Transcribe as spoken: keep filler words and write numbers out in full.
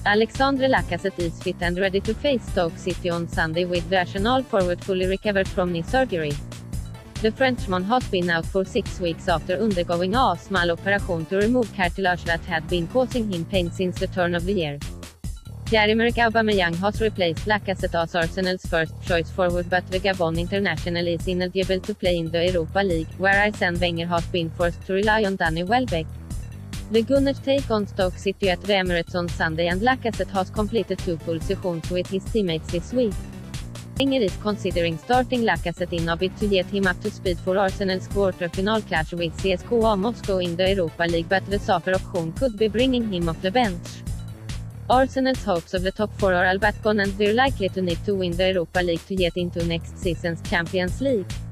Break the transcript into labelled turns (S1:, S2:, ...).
S1: Alexandre Lacazette is fit and ready to face Stoke City on Sunday with the Arsenal forward fully recovered from knee surgery. The Frenchman has been out for six weeks after undergoing a small operation to remove cartilage that had been causing him pain since the turn of the year. Pierre-Emerick Aubameyang has replaced Lacazette as Arsenal's first-choice forward, but the Gabon international is ineligible to play in the Europa League, where Arsene Wenger has been forced to rely on Danny Welbeck. The Gunners take on Stoke City at the Emirates on Sunday, and Lacazette has completed two full sessions with his teammates this week. Wenger is considering starting Lacazette in a bid to get him up to speed for Arsenal's quarter-final clash with C S K A Moscow in the Europa League, but the safer option could be bringing him off the bench. Arsenal's hopes of the top four are all but gone, and they're likely to need to win the Europa League to get into next season's Champions League.